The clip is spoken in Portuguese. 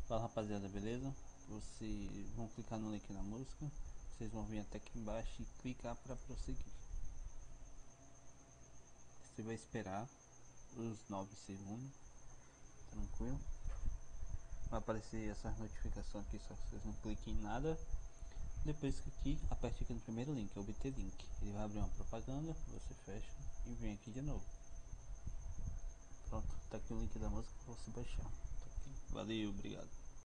Fala rapaziada, beleza? Vocês vão clicar no link na música, vocês vão vir até aqui embaixo e clicar para prosseguir. Você vai esperar os 9 segundos, tranquilo? Vai aparecer essas notificações aqui, só que vocês não cliquem em nada. Depois que aqui, aperte aqui no primeiro link, obter link. Ele vai abrir uma propaganda, você fecha e vem aqui de novo. Pronto, tá aqui o link da música para você baixar. Tá aqui. Valeu, obrigado.